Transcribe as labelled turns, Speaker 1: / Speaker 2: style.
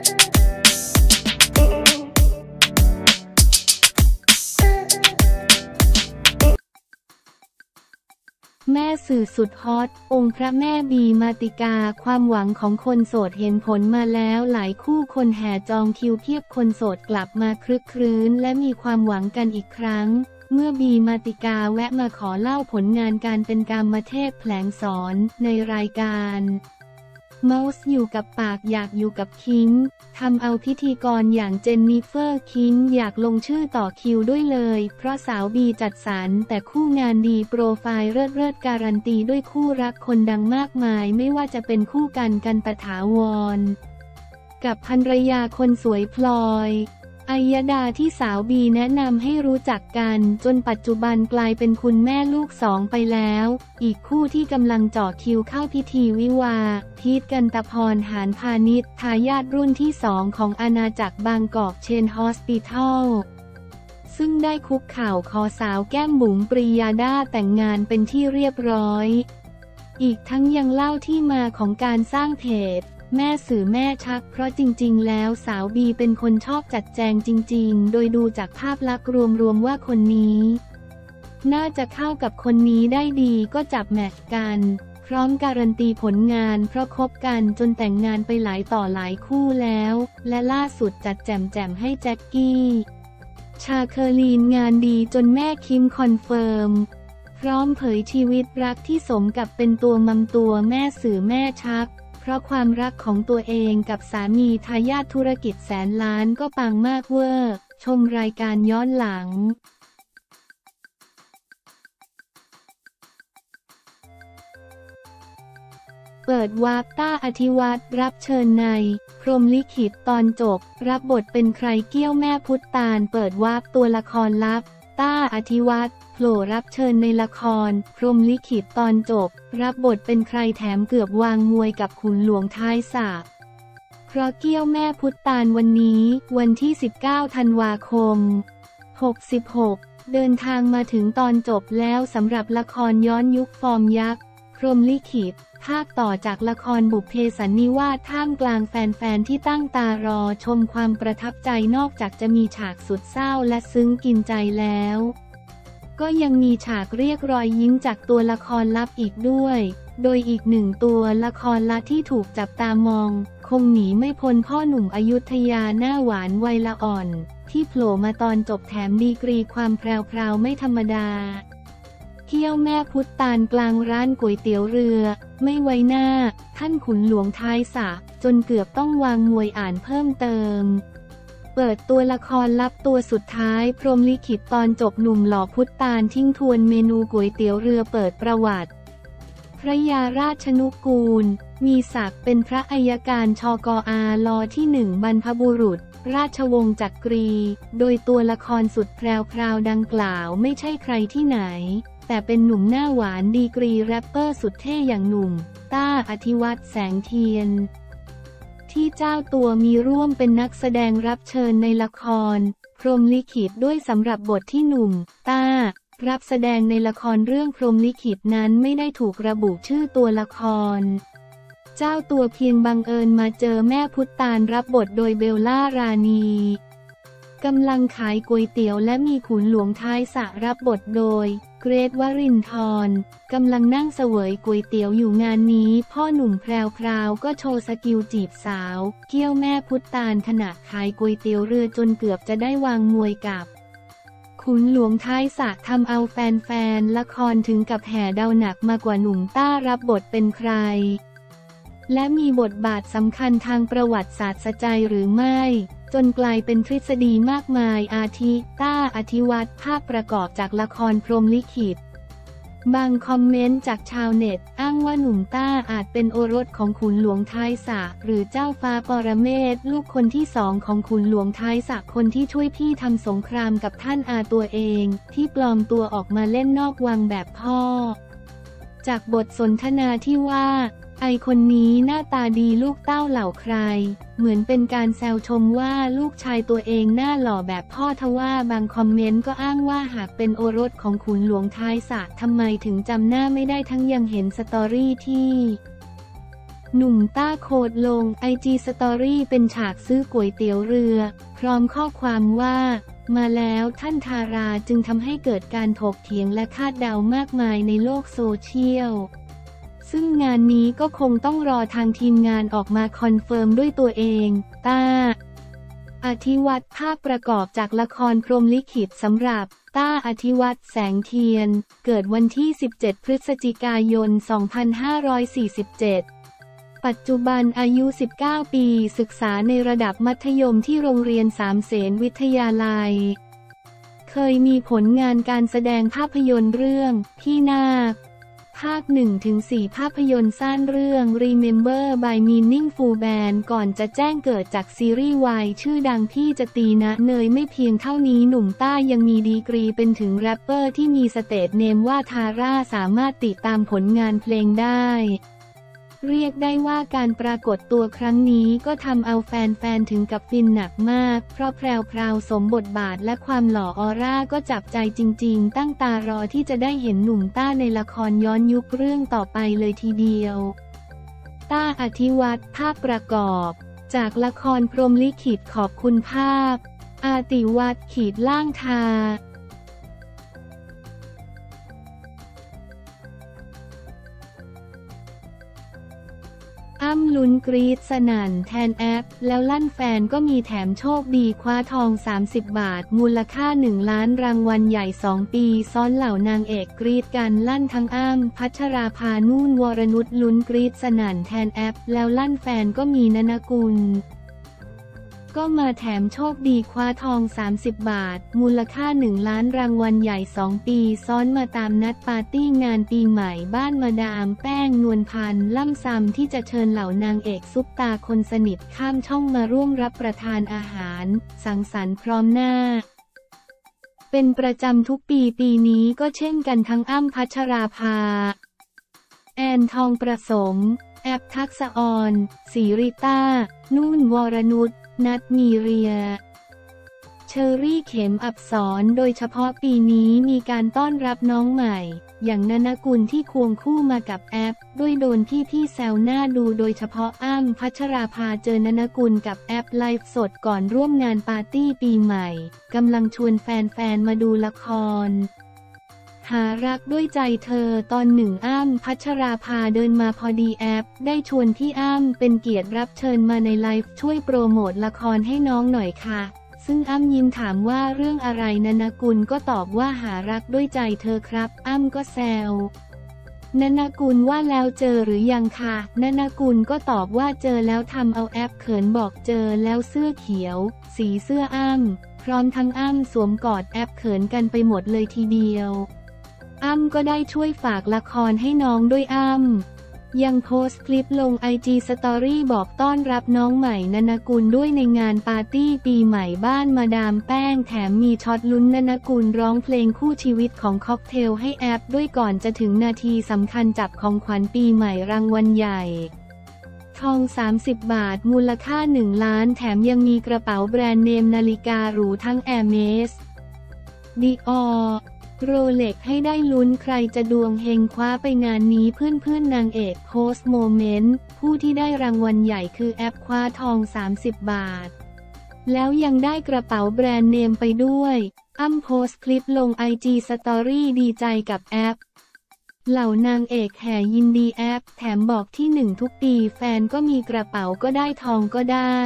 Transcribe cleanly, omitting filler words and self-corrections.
Speaker 1: แม่สื่อสุดฮอตองค์พระแม่บีมาติกาความหวังของคนโสดเห็นผลมาแล้วหลายคู่คนแห่จองคิวเพียบคนโสดกลับมาครึกครื้นและมีความหวังกันอีกครั้งเมื่อบีมาติกาแวะมาขอเล่าผลงานการเป็นกามเทพแผลงสอนในรายการเมาส์อยู่กับปากอยากอยู่กับคิงทำเอาพิธีกรอย่างเจนนิเฟอร์คิงอยากลงชื่อต่อคิวด้วยเลยเพราะสาวบีจัดสรรแต่คู่งานดีโปรไฟล์เลิศการันตีด้วยคู่รักคนดังมากมายไม่ว่าจะเป็นคู่กันตถาวรกับภรรยาคนสวยพลอยอัยดาที่สาวบีแนะนำให้รู้จักกันจนปัจจุบันกลายเป็นคุณแม่ลูกสองไปแล้วอีกคู่ที่กำลังเจาะคิวเข้าพิธีวิวาพีทกันตพรหานพาณิชย์ทายาทรุ่นที่2ของอาณาจักรบางกอกเชนฮอสปิทัลซึ่งได้คุกเข่าขอสาวแก้มบุ๋มปรียาดาแต่งงานเป็นที่เรียบร้อยอีกทั้งยังเล่าที่มาของการสร้างเพจแม่สื่อแม่ชักเพราะจริงๆแล้วสาวบีเป็นคนชอบจัดแจงจริงๆโดยดูจากภาพลักษณ์รวมๆว่าคนนี้น่าจะเข้ากับคนนี้ได้ดีก็จับแมทช์กันพร้อมการันตีผลงานเพราะคบกันจนแต่งงานไปหลายต่อหลายคู่แล้วและล่าสุดจัดแจมให้แจ็คกี้ชาเคอรีนงานดีจนแม่คิมคอนเฟิร์มพร้อมเผยชีวิตรักที่สมกับเป็นตัวมัมตัวแม่สื่อแม่ชักเพราะความรักของตัวเองกับสามีทายาทธุรกิจแสนล้านก็ปังมากเวอร์ชมรายการย้อนหลังเปิดวาร์ปต้าอธิวัตรรับเชิญในพรหมลิขิตตอนจบรับบทเป็นใครเกี้ยวแม่พุทธตาลเปิดวาร์ปตัวละครลับต้าอธิวัตรโผล่รับเชิญในละครพรหมลิขิตตอนจบรับบทเป็นใครแถมเกือบวางมวยกับขุนหลวงท้ายสระเพราะเกี้ยวแม่พุทธตาลวันนี้วันที่19 ธันวาคม 66เดินทางมาถึงตอนจบแล้วสำหรับละครย้อนยุคฟอร์มยักษ์พรหมลิขิตภาคต่อจากละครบุพเพสันนิวาสท่ามกลางแฟนๆที่ตั้งตารอชมความประทับใจนอกจากจะมีฉากสุดเศร้าและซึ้งกินใจแล้วก็ยังมีฉากเรียกรอยยิ้มจากตัวละครลับอีกด้วยโดยอีกหนึ่งตัวละครลับที่ถูกจับตามองคงหนีไม่พ้นพ่อหนุ่มอยุธยาหน้าหวานวัยละอ่อนที่โผล่มาตอนจบแถมดีกรีความแพรวๆไม่ธรรมดาเกี้ยวแม่พุทธตาลกลางร้านก๋วยเตี๋ยวเรือไม่ไว้หน้าท่านขุนหลวงท้ายสระจนเกือบต้องวางมวยอ่านเพิ่มเติมเปิดตัวละครลับตัวสุดท้ายพรหมลิขิตตอนจบหนุ่มหล่อพุทธตาลทิ้งทวนเมนูก๋วยเตี๋ยวเรือเปิดประวัติพระยาราชนุกูลมีศักดิ์เป็นพระอัยการชกอาลที่1บรรพบุรุษราชวงศ์จักรีโดยตัวละครสุดแพรวดังกล่าวไม่ใช่ใครที่ไหนแต่เป็นหนุ่มหน้าหวานดีกรีแรปเปอร์สุดเท่อย่างหนุ่มต้าอธิวัตรแสงเทียนที่เจ้าตัวมีร่วมเป็นนักแสดงรับเชิญในละครพรหมลิขิตด้วยสำหรับบทที่หนุ่มต้ารับแสดงในละครเรื่องพรหมลิขิตนั้นไม่ได้ถูกระบุชื่อตัวละครเจ้าตัวเพียงบังเอิญมาเจอแม่พุทธตาลรับบทโดยเบลล่ารานีกำลังขายก๋วยเตี๋ยวและมีขุนหลวงท้ายสระรับบทโดยเกรทวรินทร์กำลังนั่งเสวยก๋วยเตี๋ยวอยู่งานนี้พ่อหนุ่มแพรวก็โชว์สกิลจีบสาวเกี้ยวแม่พุทธตาลขณะขายก๋วยเตี๋ยวเรือจนเกือบจะได้วางมวยกับขุนหลวงท้ายสระทำเอาแฟนละครถึงกับแห่เดาหนักมากว่าหนุ่มต้ารับบทเป็นใครและมีบทบาทสำคัญทางประวัติศาสตร์ใจหรือไม่จนกลายเป็นทฤษฎีมากมายอาทิต้าอธิวัตรภาพประกอบจากละครพรหมลิขิตบางคอมเมนต์จากชาวเน็ตอ้างว่าหนุ่มต้าอาจเป็นโอรสของขุนหลวงท้ายสระหรือเจ้าฟ้าปรเมศลูกคนที่2ของขุนหลวงท้ายสระคนที่ช่วยพี่ทำสงครามกับท่านอาตัวเองที่ปลอมตัวออกมาเล่นนอกวังแบบพ่อจากบทสนทนาที่ว่าไอคนนี้หน้าตาดีลูกเต้าเหล่าใครเหมือนเป็นการแซวชมว่าลูกชายตัวเองหน้าหล่อแบบพ่อทว่าบางคอมเมนต์ก็อ้างว่าหากเป็นโอรสของขุนหลวงท้ายสระทำไมถึงจำหน้าไม่ได้ทั้งยังเห็นสตอรี่ที่หนุ่มต้าโคดลง IG Story เป็นฉากซื้อก๋วยเตี๋ยวเรือพร้อมข้อความว่ามาแล้วท่านทาราจึงทำให้เกิดการถกเถียงและคาดเดามากมายในโลกโซเชียลซึ่งงานนี้ก็คงต้องรอทางทีมงานออกมาคอนเฟิร์มด้วยตัวเองต้าอธิวัตรภาพประกอบจากละครพรหมลิขิตสำหรับต้าอธิวัตรแสงเทียนเกิดวันที่ 17 พฤศจิกายน 2547 ปัจจุบันอายุ 19 ปีศึกษาในระดับมัธยมที่โรงเรียนสามเสนวิทยาลัยเคยมีผลงานการแสดงภาพยนตร์เรื่องพี่นาคภาค 1-4 ภาพยนตร์สั้นเรื่อง Remember by Meaningful Band ก่อนจะแจ้งเกิดจากซีรีส์วายชื่อดังพี่จะตีนะเนยไม่เพียงเท่านี้หนุ่มต้ายังมีดีกรีเป็นถึงแรปเปอร์ที่มีสเตจเนมว่าทาร่าสามารถติดตามผลงานเพลงได้เรียกได้ว่าการปรากฏตัวครั้งนี้ก็ทำเอาแฟนๆถึงกับฟินหนักมากเพราะแพรวๆสมบทบาทและความหล่อออร่าก็จับใจจริงๆตั้งตารอที่จะได้เห็นหนุ่มต้าในละครย้อนยุคเรื่องต่อไปเลยทีเดียวต้าอธิวัตรภาพประกอบจากละครพรหมลิขิตขอบคุณภาพอาติวัตรขีดล่างทาอ้ำลุ้นกรี๊ดสนั่นแทนแอปแล้วลั่นแฟนก็มีแถมโชคดีคว้าทอง30 บาทมูลค่า1 ล้านรางวัลใหญ่2 ปีซ้อนเหล่านางเอกกรี๊ดกันลั่นทั้งอ้ำพัชราภานุ่นวรนุชลุ้นกรี๊ดสนั่นแทนแอปแล้วลั่นแฟนก็มีนนกุลก็มาแถมโชคดีคว้าทอง30 บาทมูลค่า1 ล้านรางวัลใหญ่2 ปีซ้อนมาตามนัดปาร์ตี้งานปีใหม่บ้านมาดามแป้งนวลพันธ์ล่ำซำที่จะเชิญเหล่านางเอกซุปตาคนสนิทข้ามช่องมาร่วมรับประทานอาหารสังสรรค์พร้อมหน้าเป็นประจำทุกปีนี้ก็เช่นกันทั้งอ้ำพัชราภาแอนทองประสมแอปทักษอรศรีริต้านุ่นวรนุชนัทมีเรียเชอรี่เข็มอับสรโดยเฉพาะปีนี้มีการต้อนรับน้องใหม่อย่างนนกุลที่ควงคู่มากับแอปด้วยโดนพี่แซวหน้าดูโดยเฉพาะอ้ำพัชราภาเจอนนกุลกับแอปไลฟ์สดก่อนร่วมงานปาร์ตี้ปีใหม่กำลังชวนแฟนๆมาดูละครหารักด้วยใจเธอตอนหนึ่งอ้ำพัชราภาเดินมาพอดีแอปได้ชวนพี่อ้ำเป็นเกียรติรับเชิญมาในไลฟ์ช่วยโปรโมทละครให้น้องหน่อยค่ะซึ่งอ้ำยิ้มถามว่าเรื่องอะไรนนกุลก็ตอบว่าหารักด้วยใจเธอครับอ้ำก็แซวนนกุลว่าแล้วเจอหรือยังคะนนกุลก็ตอบว่าเจอแล้วทำเอาแอปเขินบอกเจอแล้วเสื้อเขียวสีเสื้ออ้ำพร้อมทั้งอ้ำสวมกอดแอปเขินกันไปหมดเลยทีเดียวอ้ำก็ได้ช่วยฝากละครให้น้องด้วยอ้ำยังโพสต์คลิปลง IG Story บอกต้อนรับน้องใหม่นนกุลด้วยในงานปาร์ตี้ปีใหม่บ้านมาดามแป้งแถมมีช็อตลุ้นนนกุลร้องเพลงคู่ชีวิตของค็อกเทลให้แอปด้วยก่อนจะถึงนาทีสำคัญจับของขวัญปีใหม่รางวัลใหญ่ทอง30 บาทมูลค่า1 ล้านแถมยังมีกระเป๋าแบรนด์เนมนาฬิกาหรูทั้งแอร์เมสดิออร์โรเล็กให้ได้ลุ้นใครจะดวงเฮงคว้าไปงานนี้เพื่อนนางเอกโพสต์โมเมนต์ผู้ที่ได้รางวัลใหญ่คือแอปคว้าทอง30 บาทแล้วยังได้กระเป๋าแบรนด์เนมไปด้วยอ้ำโพสต์คลิปลง IG Story ดีใจกับแอปเหล่านางเอกแห่ยินดีแอปแถมบอกที่1ทุกปีแฟนก็มีกระเป๋าก็ได้ทองก็ได้